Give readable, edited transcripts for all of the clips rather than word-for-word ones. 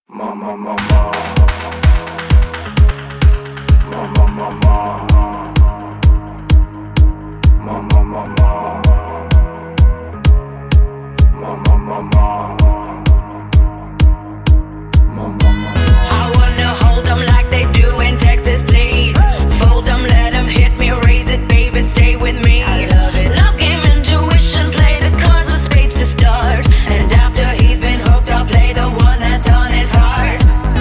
Mama, mama, mama, mama, mama, mama, mama, mama. I wanna hold 'em like they do in Texas, please. Fold 'em, let 'em hit me, raise it, baby, stay with me. I love it. Love game, intuition, play the cards with spades to start. And after he's been hooked, I'll play the one that's on his heart.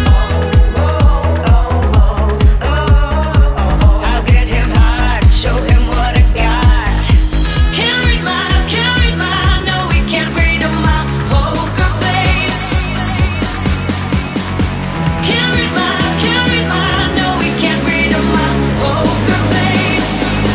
I'll get him hot, show him what I got. Can't read mine, no, we can't read my poker face. Can't read mine, no, we can't read my poker face.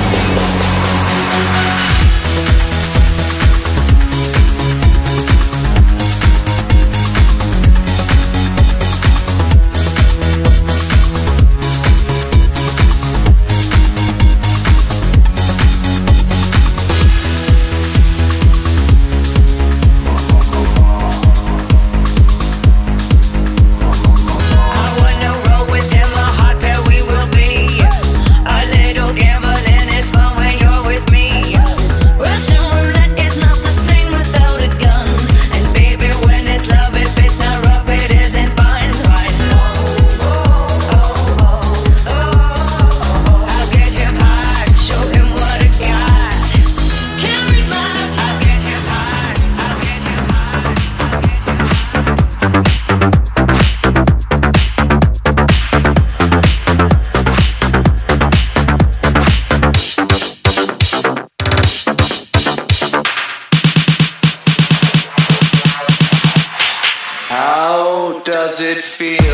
I wanna roll with him, a hot pair we will be. A little gambling is fun when you're with me. Russian roulette is not the same without a gun. And baby, when it's love, if it's not rough, it isn't fun. I'll get him hot, show him what I got. Can't read mine, I'll get him hot, I'll get him hot. How does it feel?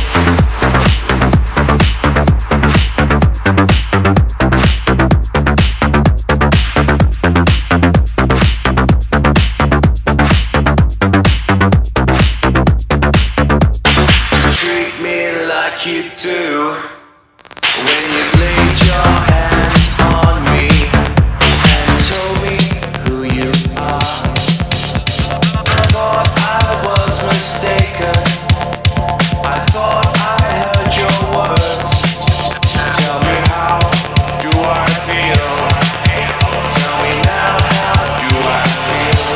Treat me like you do when you laid your hands on me and told me who you are. I thought I was mistaken. I thought I heard your words. Tell me, how do I feel? Tell me now, how do I feel?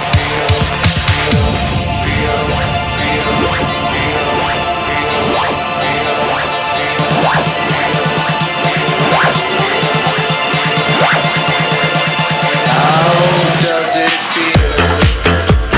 How does it feel?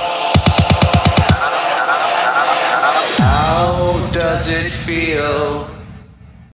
How does it feel?